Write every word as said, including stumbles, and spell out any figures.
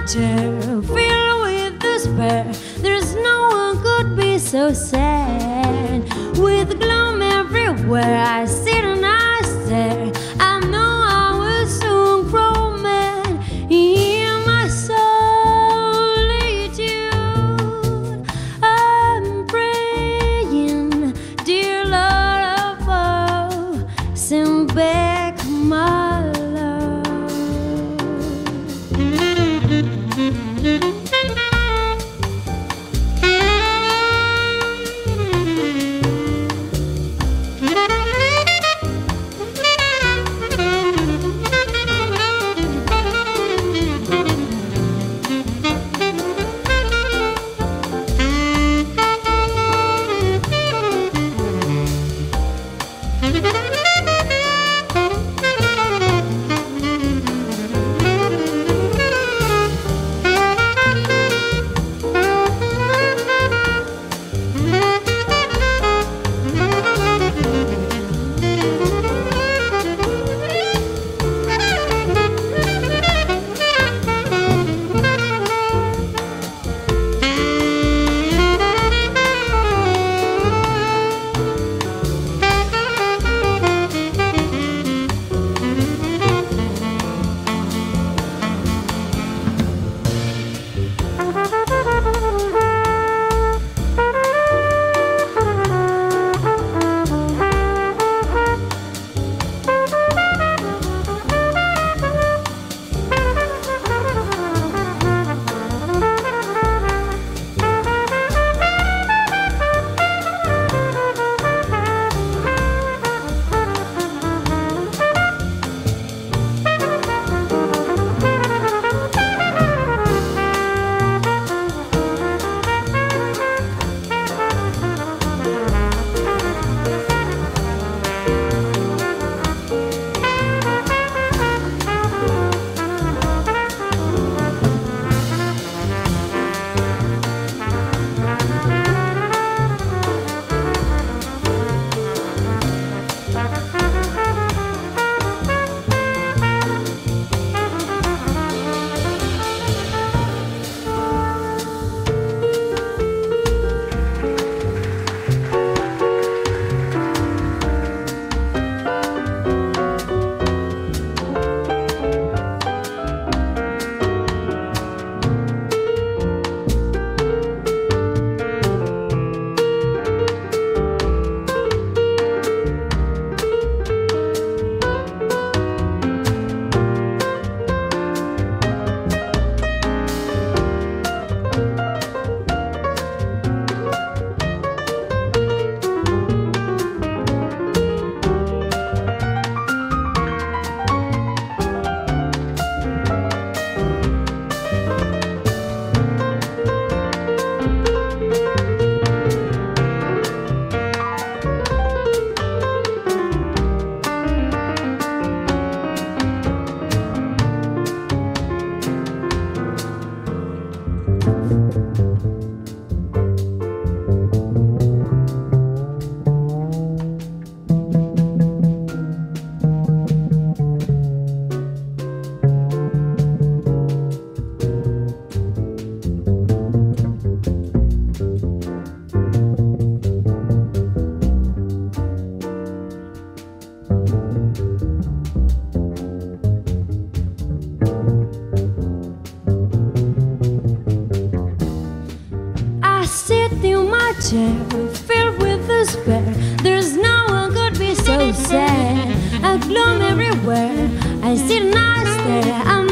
chair filled with despair. There's no one could be so sad. With gloom everywhere, I sit and I stare. I know I will soon grow mad in my solitude. I'm praying, dear Lord above, send back my love. Chair filled with despair. There's no one could be so sad. A gloom everywhere, I sit and I stare. I'm